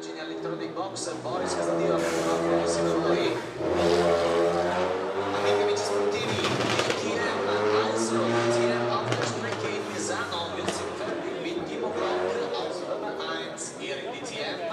immagini all'Electronic Box, Boris Casadino, insieme a voi. Amici sportivi, DTM, also DTM auf der Strecke in Misano, wir sind fertig mit Timo Glock aus Nummer 1 hier in DTM.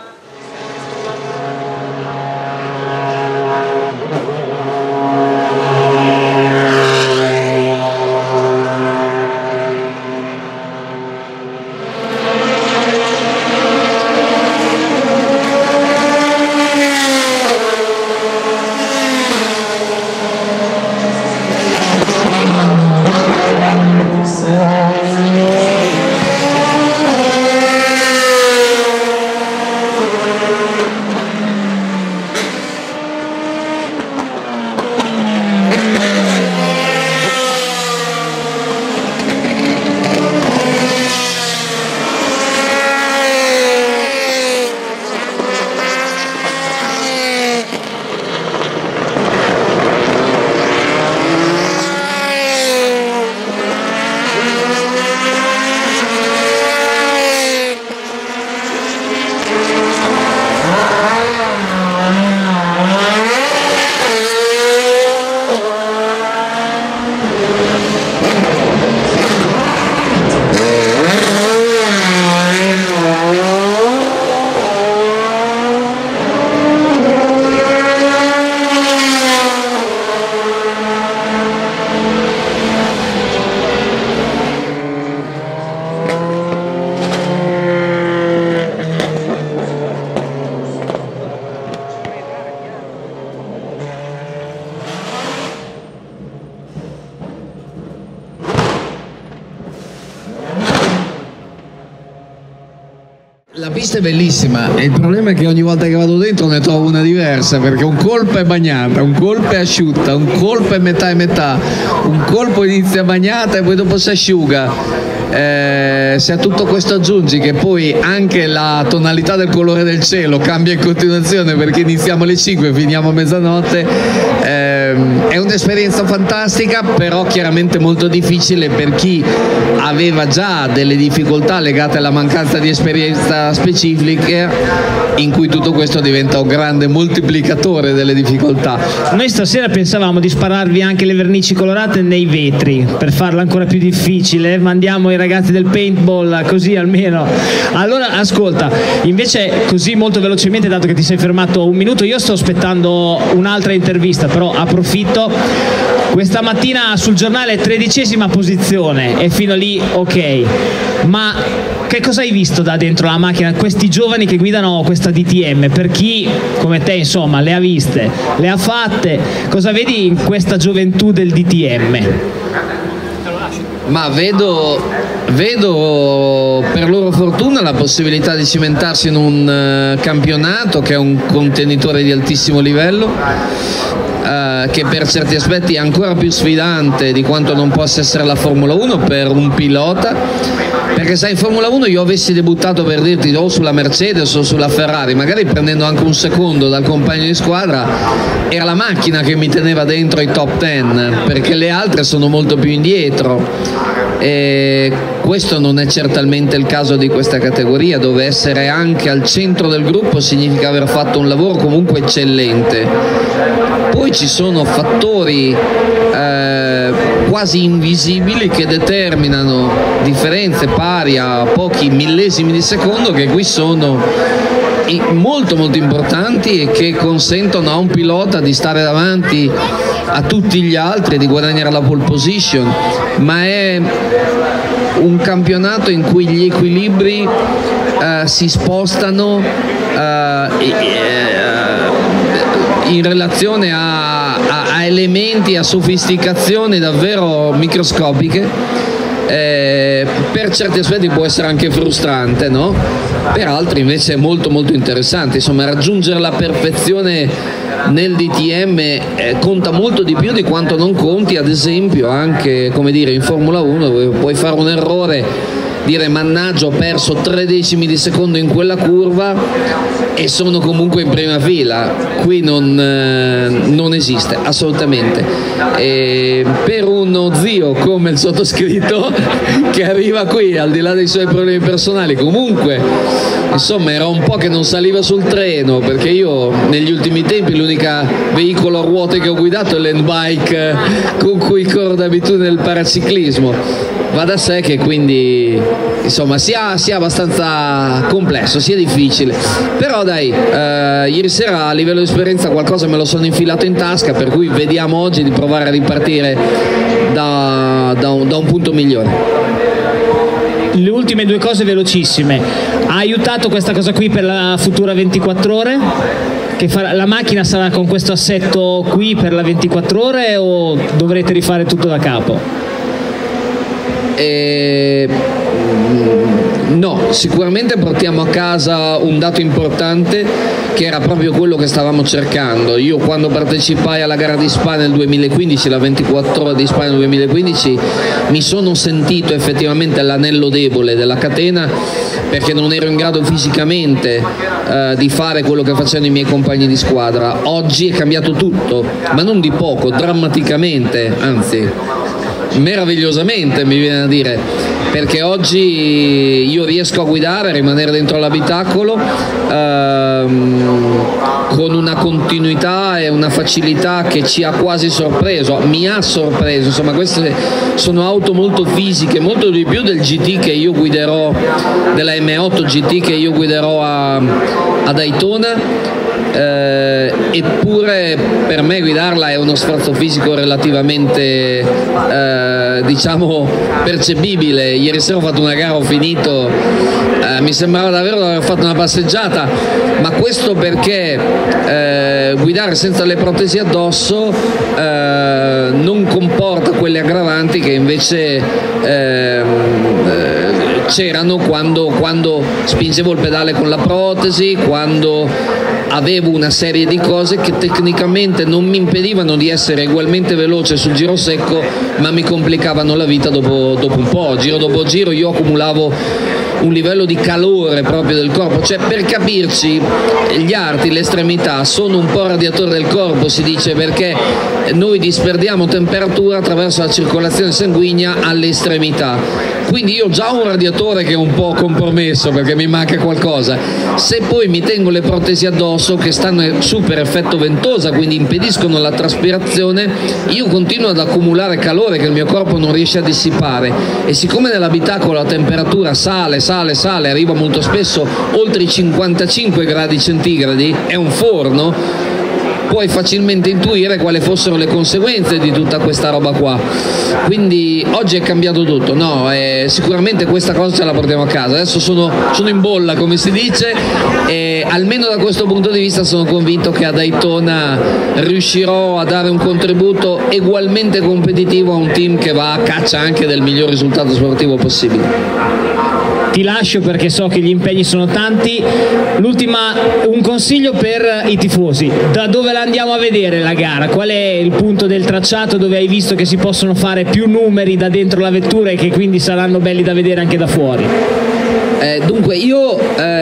La pista è bellissima e il problema è che ogni volta che vado dentro ne trovo una diversa, perché un colpo è bagnata, un colpo è asciutta, un colpo è metà e metà, un colpo inizia bagnata e poi dopo si asciuga. Se a tutto questo aggiungi che poi anche la tonalità del colore del cielo cambia in continuazione, perché iniziamo alle 5 e finiamo a mezzanotte, è un'esperienza fantastica, però chiaramente molto difficile per chi aveva già delle difficoltà legate alla mancanza di esperienza specifica, in cui tutto questo diventa un grande moltiplicatore delle difficoltà. Noi stasera pensavamo di spararvi anche le vernici colorate nei vetri per farla ancora più difficile, mandiamo i ragazzi del paintball così almeno. Allora ascolta, invece così molto velocemente, dato che ti sei fermato un minuto, io sto aspettando un'altra intervista, però approfitto. Questa mattina sul giornale 13ª posizione e fino lì ok, ma che cosa hai visto da dentro la macchina? Questi giovani che guidano questa DTM, per chi come te insomma le ha viste, le ha fatte, cosa vedi in questa gioventù del DTM? Ma vedo per loro fortuna la possibilità di cimentarsi in un campionato che è un contenitore di altissimo livello, che per certi aspetti è ancora più sfidante di quanto non possa essere la Formula 1 per un pilota, perché se in Formula 1 io avessi debuttato, per dirti, o sulla Mercedes o sulla Ferrari, magari prendendo anche un secondo dal compagno di squadra, era la macchina che mi teneva dentro i top 10, perché le altre sono molto più indietro. E questo non è certamente il caso di questa categoria, dove essere anche al centro del gruppo significa aver fatto un lavoro comunque eccellente. Poi ci sono fattori quasi invisibili che determinano differenze pari a pochi millesimi di secondo, che qui sono molto molto importanti e che consentono a un pilota di stare davanti a tutti gli altri e di guadagnare la pole position. Ma è un campionato in cui gli equilibri si spostano in relazione a elementi, a sofisticazioni davvero microscopiche. Per certi aspetti può essere anche frustrante, no? Per altri invece è molto molto interessante. Insomma, raggiungere la perfezione nel DTM conta molto di più di quanto non conti ad esempio anche, come dire, in Formula 1, dove puoi fare un errore, dire mannaggia ho perso 3 decimi di secondo in quella curva e sono comunque in prima fila. Qui non esiste assolutamente. E per uno zio come il sottoscritto che arriva qui al di là dei suoi problemi personali comunque insomma era un po' che non saliva sul treno, perché io negli ultimi tempi l'unica veicolo a ruote che ho guidato è l'handbike con cui corro d'abitudine nel paraciclismo. Va da sé che quindi insomma sia abbastanza complesso, sia difficile, però dai, ieri sera a livello di esperienza qualcosa me lo sono infilato in tasca, per cui vediamo oggi di provare a ripartire da un punto migliore. Le ultime due cose velocissime: ha aiutato questa cosa qui per la futura 24 ore? Che la macchina sarà con questo assetto qui per la 24 ore o dovrete rifare tutto da capo? No, sicuramente portiamo a casa un dato importante che era proprio quello che stavamo cercando. Io quando partecipai alla gara di Spa nel 2015, la 24 ore di Spa nel 2015, mi sono sentito effettivamente l'anello debole della catena, perché non ero in grado fisicamente di fare quello che facevano i miei compagni di squadra. Oggi è cambiato tutto, ma non di poco, drammaticamente, anzi meravigliosamente mi viene a dire, perché oggi io riesco a guidare, a rimanere dentro l'abitacolo con una continuità e una facilità che ci ha quasi sorpreso, mi ha sorpreso. Insomma, queste sono auto molto fisiche, molto di più del GT che io guiderò, della M8 GT che io guiderò a Daytona. Eppure per me guidarla è uno sforzo fisico relativamente diciamo percepibile. Ieri sera ho fatto una gara, ho finito, mi sembrava davvero di aver fatto una passeggiata, ma questo perché guidare senza le protesi addosso non comporta quelle aggravanti che invece c'erano quando spingevo il pedale con la protesi, quando avevo una serie di cose che tecnicamente non mi impedivano di essere ugualmente veloce sul giro secco, ma mi complicavano la vita dopo un po'. Giro dopo giro io accumulavo un livello di calore proprio del corpo, cioè per capirci gli arti, le estremità sono un po' radiatore del corpo, si dice, perché noi disperdiamo temperatura attraverso la circolazione sanguigna alle estremità. Quindi io ho già un radiatore che è un po' compromesso perché mi manca qualcosa, se poi mi tengo le protesi addosso che stanno su per effetto ventosa, quindi impediscono la traspirazione, io continuo ad accumulare calore che il mio corpo non riesce a dissipare, e siccome nell'abitacolo la temperatura sale, arriva molto spesso oltre i 55 gradi centigradi, è un forno, puoi facilmente intuire quali fossero le conseguenze di tutta questa roba qua. Quindi oggi è cambiato tutto, no? Sicuramente questa cosa ce la portiamo a casa. Adesso sono in bolla, come si dice, e almeno da questo punto di vista sono convinto che a Daytona riuscirò a dare un contributo ugualmente competitivo a un team che va a caccia anche del miglior risultato sportivo possibile. Ti lascio perché so che gli impegni sono tanti. L'ultima, un consiglio per i tifosi: da dove la andiamo a vedere la gara? Qual è il punto del tracciato dove hai visto che si possono fare più numeri da dentro la vettura e che quindi saranno belli da vedere anche da fuori? Dunque io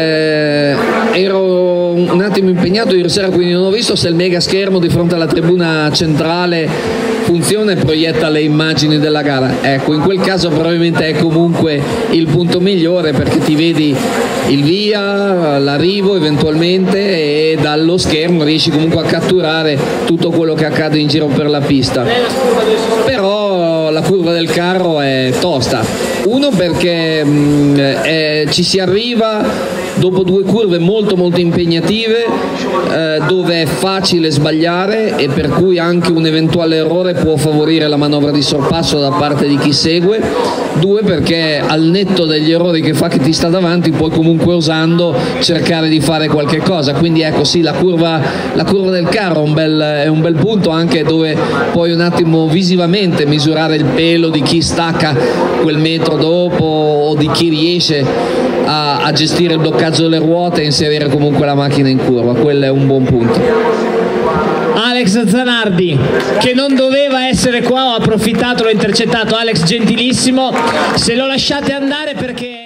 ero un attimo impegnato ieri sera, quindi non ho visto se il mega schermo di fronte alla tribuna centrale funziona e proietta le immagini della gara. Ecco, in quel caso probabilmente è comunque il punto migliore, perché ti vedi il via, l'arrivo eventualmente, e dallo schermo riesci comunque a catturare tutto quello che accade in giro per la pista. Però la curva del carro è tosta, uno perché ci si arriva dopo due curve molto impegnative, dove è facile sbagliare e per cui anche un eventuale errore può favorire la manovra di sorpasso da parte di chi segue. Due, perché al netto degli errori che fa chi ti sta davanti puoi comunque, osando, cercare di fare qualche cosa. Quindi ecco, sì, la curva del carro è un bel punto, anche dove puoi un attimo visivamente misurare il pelo di chi stacca quel metro dopo o di chi riesce a gestire il bloccaggio delle ruote e inserire comunque la macchina in curva. Quello è un buon punto. Alex Zanardi, che non doveva essere qua, ho approfittato, l'ho intercettato. Alex, gentilissimo, se lo lasciate andare perché